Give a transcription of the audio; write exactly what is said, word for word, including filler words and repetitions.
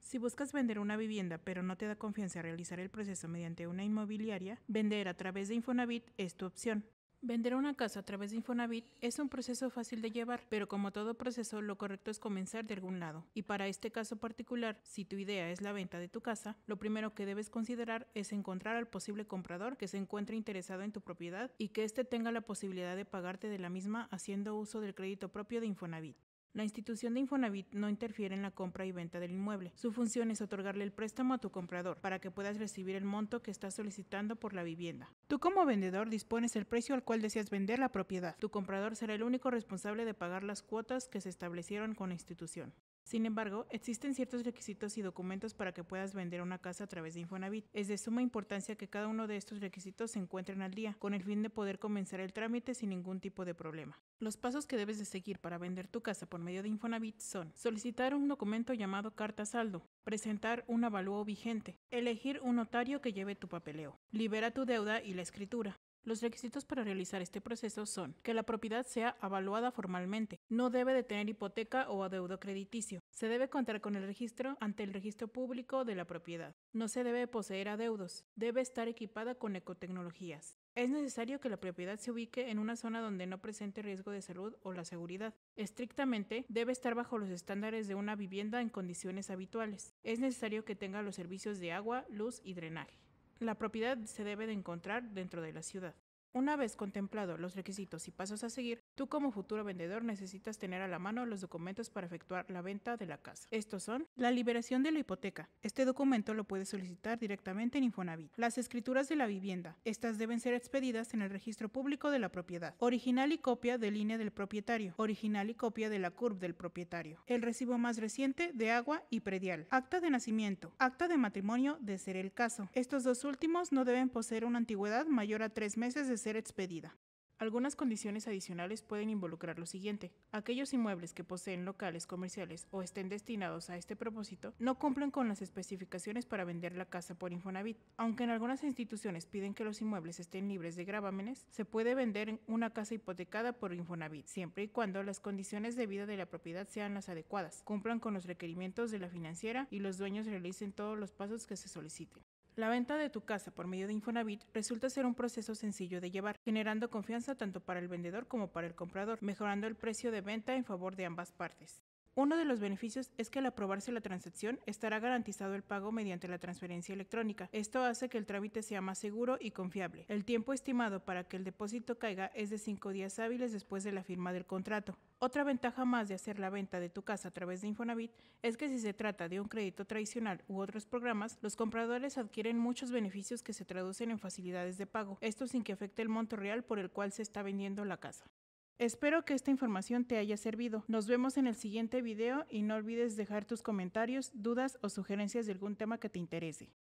Si buscas vender una vivienda pero no te da confianza realizar el proceso mediante una inmobiliaria, vender a través de Infonavit es tu opción. Vender una casa a través de Infonavit es un proceso fácil de llevar, pero como todo proceso, lo correcto es comenzar de algún lado. Y para este caso particular, si tu idea es la venta de tu casa, lo primero que debes considerar es encontrar al posible comprador que se encuentre interesado en tu propiedad y que éste tenga la posibilidad de pagarte de la misma haciendo uso del crédito propio de Infonavit. La institución de Infonavit no interfiere en la compra y venta del inmueble. Su función es otorgarle el préstamo a tu comprador para que puedas recibir el monto que estás solicitando por la vivienda. Tú como vendedor dispones el precio al cual deseas vender la propiedad. Tu comprador será el único responsable de pagar las cuotas que se establecieron con la institución. Sin embargo, existen ciertos requisitos y documentos para que puedas vender una casa a través de Infonavit. Es de suma importancia que cada uno de estos requisitos se encuentren al día, con el fin de poder comenzar el trámite sin ningún tipo de problema. Los pasos que debes de seguir para vender tu casa por medio de Infonavit son: solicitar un documento llamado carta saldo, presentar un avalúo vigente, elegir un notario que lleve tu papeleo, libera tu deuda y la escritura. Los requisitos para realizar este proceso son que la propiedad sea avaluada formalmente, no debe de tener hipoteca o adeudo crediticio, se debe contar con el registro ante el registro público de la propiedad, no se debe poseer adeudos, debe estar equipada con ecotecnologías. Es necesario que la propiedad se ubique en una zona donde no presente riesgo de salud o la seguridad. Estrictamente, debe estar bajo los estándares de una vivienda en condiciones habituales. Es necesario que tenga los servicios de agua, luz y drenaje. La propiedad se debe de encontrar dentro de la ciudad. Una vez contemplados los requisitos y pasos a seguir, tú como futuro vendedor necesitas tener a la mano los documentos para efectuar la venta de la casa. Estos son: la liberación de la hipoteca. Este documento lo puedes solicitar directamente en Infonavit. Las escrituras de la vivienda. Estas deben ser expedidas en el registro público de la propiedad. Original y copia de línea del propietario. Original y copia de la C U R P del propietario. El recibo más reciente de agua y predial. Acta de nacimiento. Acta de matrimonio de ser el caso. Estos dos últimos no deben poseer una antigüedad mayor a tres meses de ser expedida. Algunas condiciones adicionales pueden involucrar lo siguiente: aquellos inmuebles que poseen locales comerciales o estén destinados a este propósito no cumplen con las especificaciones para vender la casa por Infonavit. Aunque en algunas instituciones piden que los inmuebles estén libres de gravámenes, se puede vender una casa hipotecada por Infonavit, siempre y cuando las condiciones de vida de la propiedad sean las adecuadas, cumplan con los requerimientos de la financiera y los dueños realicen todos los pasos que se soliciten. La venta de tu casa por medio de Infonavit resulta ser un proceso sencillo de llevar, generando confianza tanto para el vendedor como para el comprador, mejorando el precio de venta en favor de ambas partes. Uno de los beneficios es que al aprobarse la transacción estará garantizado el pago mediante la transferencia electrónica. Esto hace que el trámite sea más seguro y confiable. El tiempo estimado para que el depósito caiga es de cinco días hábiles después de la firma del contrato. Otra ventaja más de hacer la venta de tu casa a través de Infonavit es que si se trata de un crédito tradicional u otros programas, los compradores adquieren muchos beneficios que se traducen en facilidades de pago, esto sin que afecte el monto real por el cual se está vendiendo la casa. Espero que esta información te haya servido. Nos vemos en el siguiente video y no olvides dejar tus comentarios, dudas o sugerencias de algún tema que te interese.